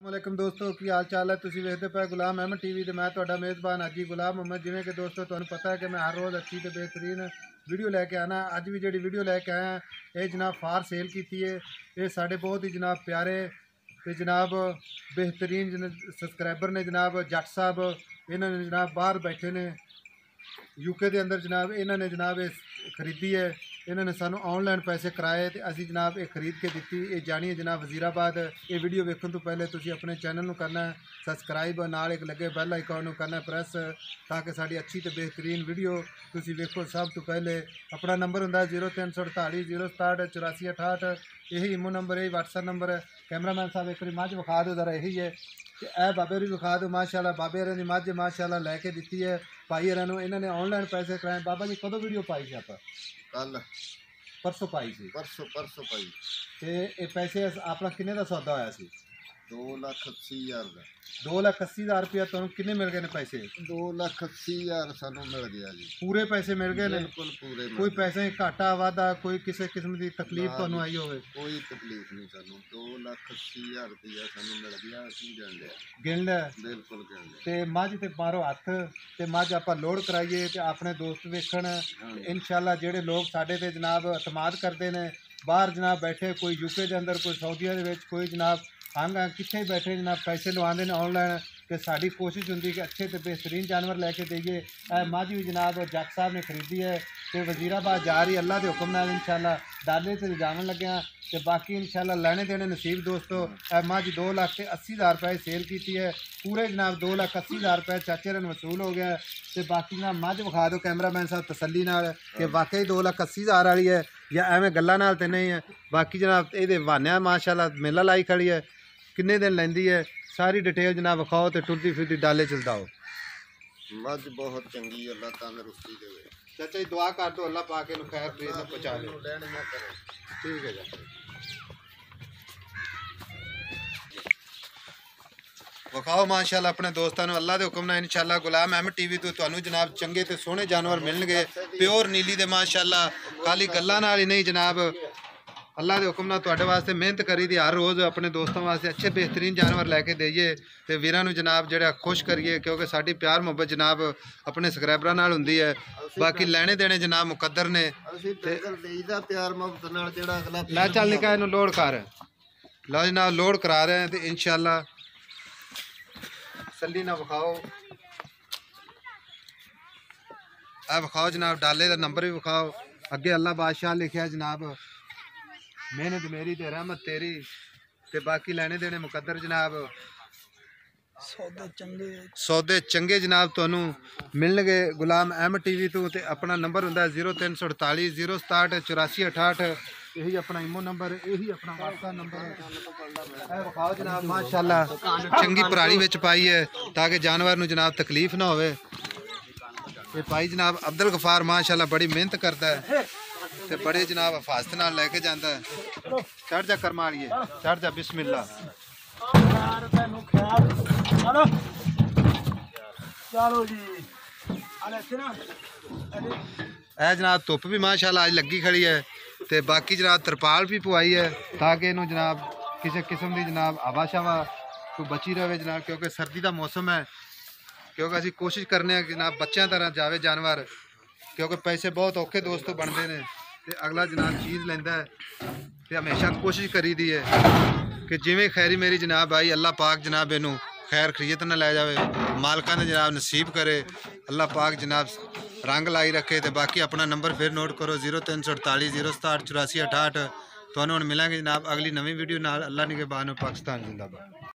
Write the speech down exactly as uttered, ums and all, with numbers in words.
वालेकुम दोस्तों की हाल चाल है। तुसीं वेखदे पे गुलाम अहमद टीवी ते मैं तुहाडा मेज़बान हाजी गुलाम अहमद। जिवें कि दोस्तों तुहानूं पता है कि मैं हर रोज़ अच्छी तो बेहतरीन वीडियो लैके आना। अज भी जिहड़ी वीडियो लैके आया ये जनाब फार सेल की है। ये साढ़े बहुत ही जनाब प्यारे ते जनाब बेहतरीन सबसक्राइबर ने जनाब जट साहब। इन्होंने जनाब बाहर बैठे ने यूके के अंदर जनाब इन्होंने जनाब ये खरीदी है। इन्होंने सानू ऑनलाइन पैसे कराए तो असी जनाब ये खरीद के दी। ये जानी है जनाब वजीराबाद। ये वीडियो वेखने तो पहले तुसी अपने चैनल में करना सबसक्राइब, नाल एक लगे बैल आइकॉन करना प्रेस, ताकि साड़ी अच्छी तो बेहतरीन वीडियो तुसी वेखो। सब तो पहले अपना नंबर होंगे जीरो तीन सौ अड़ताली जीरो सताहठ चौरासी अठाहठ। यही इमो नंबर है, व्हाट्सएप नंबर है। कैमरामैन साहब एक बार मझ विखा दो जरा, यही है कि ए बाबे भी विखा दो। माशाल्लाह बाबे हर की मझ माशाल्लाह लैके दी है भाई हर। इन्होंने ऑनलाइन पैसे कराए। बाबा जी कदों वीडियो पाई सी? आप कल परसों पाई सी? परसों परसों पाई। तो ये पैसे अपना किन्ने का सौदा होया सी? दो लाख अस्सी हज़ार का। दो लाख अस्सी हज़ार रुपया तुहानूं किन्ने मिल गए ने पैसे? दो लाख अस्सी हज़ार सानू मिल गया जी। पूरे पैसे मिल गए ने? बिल्कुल पूरे। कोई पैसे घाटा वाधा, कोई किसी किस्म की तकलीफ तुहानूं आई होवे? कोई तकलीफ नहीं सानू। दो लाख अस्सी हज़ार रुपया सानू मिल गया। असीं गिन लिया। गिन लिया? बिल्कुल गिन लिया। ते मझ ते मारो हत्थ ते मझ आपां लोड कराइए ते अपने दोस्त वेखण। इंशाअल्लाह जिहड़े लोग साडे ते जनाब एतमाद करदे ने बाहर जनाब बैठे, कोई यूके के अंदर, कोई सऊदीया दे विच, कोई जनाब हंग कितने बैठे जनाब पैसे लवाते हैं ऑनलाइन। तो साड़ी कोशिश होंगी कि अच्छे तो बेहतरीन जानवर लैके देइए। मझ भी जनाब जट साहब ने खरीदी है तो वजीराबाद जा रही अल्लाह के हुक्म नाल इंशाअल्लाह डाले से जावन लगे। तो बाकी इंशाअल्लाह लेने देने नसीब दोस्तों। मझ दो लाख से अस्सी हज़ार रुपये सेल की है। पूरे जनाब दो लाख अस्सी हज़ार रुपये चाचे ने वसूल हो गया। तो बाकी ना मझ विखा दो कैमरामैन साहब तसल्ली नाल कि वाकई दो लाख अस्सी हज़ार वाली है या एवं गल्लां नाल तो नहीं है। बाकी जनाब ये बहाने माशाअल्लाह मेला लाई खड़ी है, किन्ने दिन लैंदी है, सारी डिटेल जनाब विखाओ तो टुरती फिरती डाले चलदाओ। मझ बहुत चंगी, अल्लाह तंदरुस्ती देवे। चाचा जी दुआ कर दो अल्लाह पाक इन्हूं खैर प्रेम नाल पहुंचा दे। लेने ना करो। ठीक है जी। विखाओ माशाअल्लाह अपने दोस्तों ने अल्लाह के हुक्म नाल इंशाअल्लाह गुलाम अहमद टीवी तो तुहानूं जनाब चंगे ते सोहणे जानवर मिलणगे। प्योर नीली दे माशाअल्लाह खाली गल्लां नाल ही नहीं जनाब अल्लाह के हुक्म नाल तुहाडे वास्ते मेहनत करी दी। हर रोज़ अपने दोस्तों वास्ते अच्छे बेहतरीन जानवर लैके देइए तो वीरां नूं जनाब जिहड़ा खुश करिए, क्योंकि साडी प्यार मुहब्बत जनाब अपने सबसक्राइबरां नाल हुंदी है। बाकी लेने देने जनाब मुकद्दर ने। प्यार मुहब्बत नाल जिहड़ा अगला लै चल निका इहनूं लोड कर। लो जनाब लोड करा रहे हैं तो इंशाअल्लाह सल्ली ना विखाओ। आ विखाओ जनाब डाले का नंबर भी विखाओ। अगे अल्लाह बादशाह लिखा जनाब मेहनत मेरी ते रहमत तेरी। ते बाकी लेने देने मुकद्दर जनाब। सौदे चंगे सौदे चंगे जनाब तुहानूं मिलणगे गुलाम अहमद टीवी तो। ते अपना नंबर हुंदा जीरो तीन सौ अड़ताली जीरो सताहठ चौरासी अठाहठ। यही अपना इमो नंबर, यही अपना व्हाट्सएप नंबर है। विखाओ जनाब माशाअल्लाह चंगी पराली विच पाई है ताकि जानवर नूं जनाब तकलीफ ना होवे। ये भाई जनाब अब्दुल गफार माशाअल्लाह बड़ी मेहनत करता है ते बड़े जनाब हिफाजत नाल लैके जाता है। चढ़ जा कर मारिए, चढ़ जा बिस्मिल्लाह। ए जनाब धुप भी माशाअल्लाह अज लगी खड़ी है। तो बाकी जनाब तरपाल भी पवाई है ताकि इनू जनाब किसी किस्म की जनाब हवा शवा तो बची रहे जनाब, क्योंकि सर्दी का मौसम है। क्योंकि असी कोशिश करने जनाब बच्चों तरह जावे जानवर, क्योंकि पैसे बहुत औखे दोस्तों बनते हैं। तो अगला जनाब चीज़ लेंदा है तो हमेशा कोशिश करी दी है कि जिमें खैरी मेरी जनाब आई अल्लाह पाक जनाब इनू खैर खरीत न लै जाए, मालकां ने जनाब नसीब करे, अल्लाह पाक जनाब रंग लाई रखे। तो बाकी अपना नंबर फिर नोट करो जीरो तीन सौ अड़ताली जीरो सताहठ चौरासी अठाहठ। तुहानूं हुण मिलांगे जनाब अगली नवीं वीडियो नाल। अल्लाह निगहबान पाकिस्तान जिंदाबाद।